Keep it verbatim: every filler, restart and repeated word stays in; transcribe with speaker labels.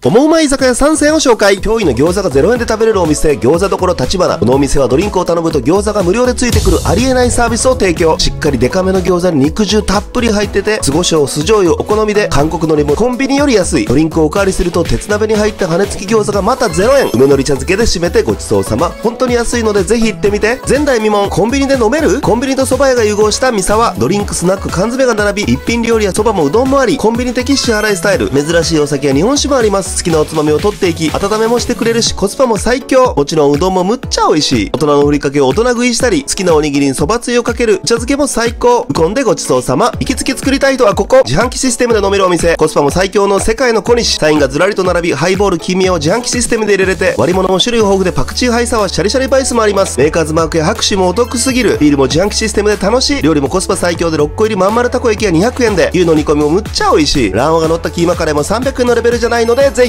Speaker 1: オモウマい居酒屋さんせんを紹介。驚異の餃子がゼロえんで食べれるお店、餃子どころ立花。このお店はドリンクを頼むと餃子が無料でついてくるありえないサービスを提供。しっかりデカめの餃子に肉汁たっぷり入ってて、酢胡椒、酢醤油お好みで、韓国海苔もコンビニより安い。ドリンクをおかわりすると鉄鍋に入った羽根付き餃子がまたゼロえん。梅のり茶漬けで締めてごちそうさま。本当に安いのでぜひ行ってみて。前代未聞、コンビニで飲める？コンビニと蕎麦屋が融合した三沢。ドリンク、スナック、缶詰が並び、一品料理や蕎麦もうどんもあり、コンビニ的支払いスタイル。珍しいお酒や日本酒もあります。好きなおつまみを取っていき、温めもしてくれるし、コスパも最強。もちろんうどんもむっちゃ美味しい。大人のふりかけを大人食いしたり、好きなおにぎりに蕎麦つゆをかける茶漬けも最高。うこんでごちそうさま。行きつけ作りたい人はここ。自販機システムで飲めるお店。コスパも最強の世界の小西。サインがずらりと並び、ハイボール、金宮を自販機システムで入れれて、割り物も種類豊富でパクチーハイサワー、シャリシャリバイスもあります。メーカーズマークや拍手もお得すぎる。ビールも自販機システムで楽しい。料理もコスパ最強でろっこ入りまん丸たこ焼きがにひゃくえんで、牛の煮込みもむっちゃ美味しい。卵黄が乗ったキーマカレーもさんびゃくえんのレベルじゃないので、ぜ